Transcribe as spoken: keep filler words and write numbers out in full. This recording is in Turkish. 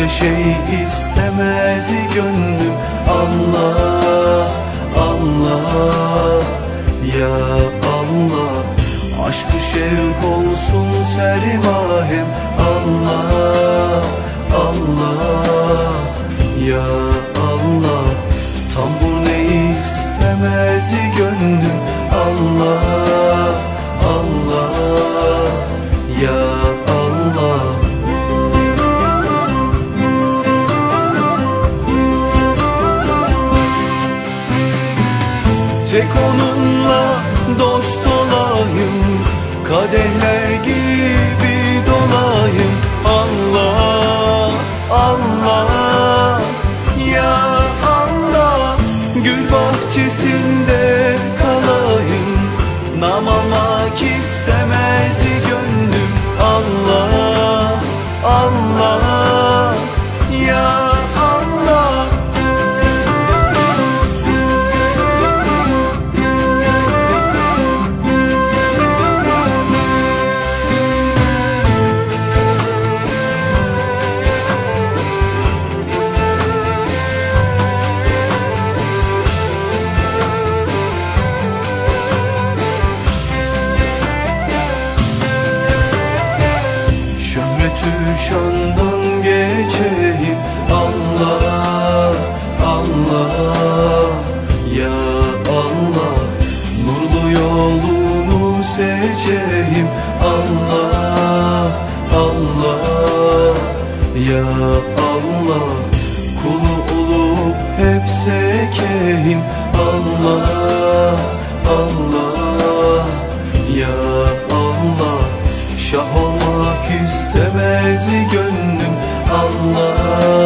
şey istemez gönlüm. Allah, Allah, ya Allah. Aşk-ı şevk olsun sermahem. Allah, Allah, ya Allah. Tambur ne istemez gönlüm. Allah, Allah, ya Allah. Tek onunla dost olayım, kadehler gibi dolayım. Allah, Allah, ya Allah. Gül bahçesinde kalayım, nam almak istemez gönlüm. Allah, Allah, ya Allah. Şandan geçeyim. Allah, Allah, ya Allah. Nurlu yolunu seçeyim. Allah, Allah, ya Allah. Kulu olup hep sekeyim. Allah, Allah, ya Allah. Şah olmak istemez gönlüm. Allah,